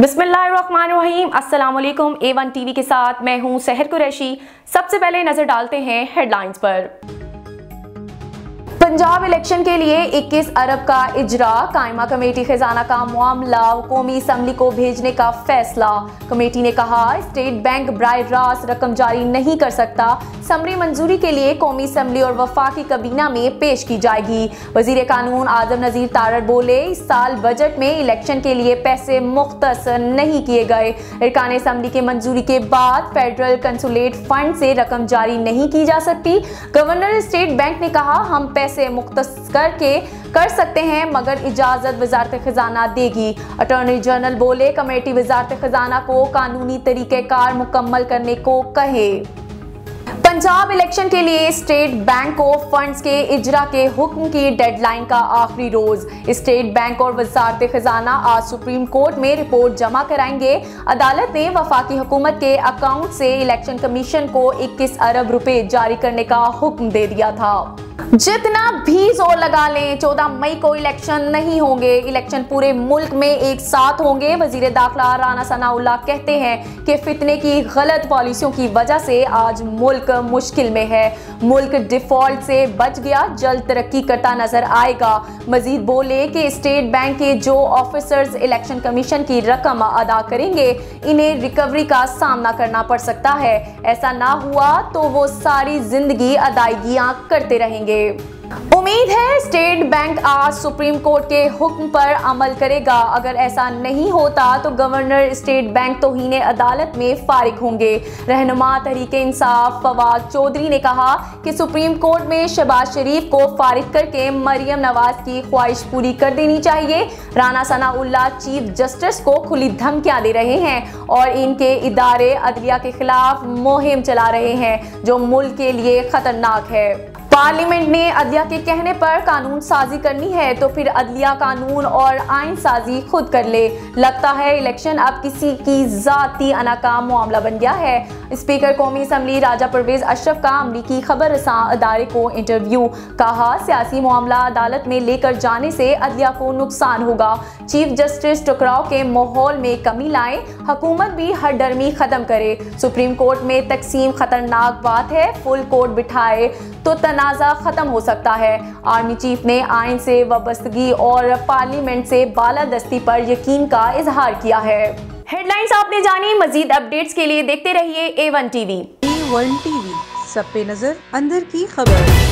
बिस्मिल्लाहिर्रहमानिर्रहीम। अस्सलाम वालेकुम। A1 टीवी के साथ मैं हूं सहर कुरैशी। सबसे पहले नजर डालते हैं हेडलाइंस पर। पंजाब इलेक्शन के लिए 21 अरब का इजरा, कायमा कमेटी खजाना का मामला कौमी असम्बली को भेजने का फैसला। कमेटी ने कहा स्टेट बैंक बराह रास्त रकम जारी नहीं कर सकता, समरी मंजूरी के लिए कौमी असम्बली और वफाकी कबीना में पेश की जाएगी। वजीर कानून आजम नजीर तारड़ बोले इस साल बजट में इलेक्शन के लिए पैसे मुख्तस नहीं किए गए। अरकान असम्बली के मंजूरी के बाद फेडरल कंसुलेट फंड से रकम जारी नहीं की जा सकती। गवर्नर स्टेट बैंक ने कहा हम पैसे मुख्तस करके कर सकते हैं मगर इजाजत वजारत खजाना देगी। अटॉर्नी जनरल बोले कमेटी वजारत खजाना को कानूनी तरीक़ेकार मुकम्मल करने को कहे। पंजाब इलेक्शन के लिए स्टेट बैंक को फंड्स के इजरा के हुक्म की डेडलाइन का आखिरी रोज। स्टेट बैंक और वजारत खजाना आज सुप्रीम कोर्ट में रिपोर्ट जमा कराएंगे। अदालत ने वफाकी हुकूमत के अकाउंट से इलेक्शन कमीशन को 21 अरब रुपए जारी करने का हुक्म दे दिया था। जितना भी जोर लगा लें 14 मई को इलेक्शन नहीं होंगे, इलेक्शन पूरे मुल्क में एक साथ होंगे। वजीर दाखिला राना सनाउल्लाह कहते हैं कि फितने की गलत पॉलिसियों की वजह से आज मुल्क मुश्किल में है। मुल्क डिफॉल्ट से बच गया, जल्द तरक्की करता नजर आएगा। मजीद बोले कि स्टेट बैंक के जो ऑफिसर्स इलेक्शन कमीशन की रकम अदा करेंगे इन्हें रिकवरी का सामना करना पड़ सकता है। ऐसा ना हुआ तो वो सारी जिंदगी अदायगियां करते रहेंगे। उम्मीद है स्टेट बैंक आज सुप्रीम कोर्ट के हुक्म पर अमल करेगा। अगर ऐसा नहीं होता तो गवर्नर स्टेट बैंक तौहीन अदालत में फारिग होंगे। रहनुमा तहरीक इंसाफ फवाद चौधरी ने कहा कि सुप्रीम कोर्ट में शहबाज शरीफ को फारिग करके मरियम नवाज की ख्वाहिश पूरी कर देनी चाहिए। राना सनाउल्लाह चीफ जस्टिस को खुली धमकियां दे रहे हैं और इनके इदारे अदलिया के खिलाफ मुहिम चला रहे हैं जो मुल्क के लिए खतरनाक है। पार्लियामेंट ने अदलिया के कहने पर कानून साजी करनी है तो फिर अदलिया कानून और आइन साजी खुद कर ले। लगता है इलेक्शन अब किसी की जाती अना का मामला बन गया है। स्पीकर कौमी असम्बली राजा परवेज अशरफ का अमरीकी खबर रसां अदारे को इंटरव्यू। कहा सियासी मामला अदालत में लेकर जाने से अदलिया को नुकसान होगा। चीफ जस्टिस टकराव के माहौल में कमी लाएं, हुकूमत भी हरदर्मी खत्म करे। सुप्रीम कोर्ट में तकसीम खतरनाक बात है, फुल कोर्ट बिठाए तो तनाज़ा खत्म हो सकता है। आर्मी चीफ ने आइन से वाबस्तगी और पार्लियामेंट से बालादस्ती पर यकीन का इजहार किया है। हेडलाइंस आपने जानी, मजीद अपडेट्स के लिए देखते रहिए A1 टीवी। A1 टीवी, सब पे नजर, अंदर की खबर।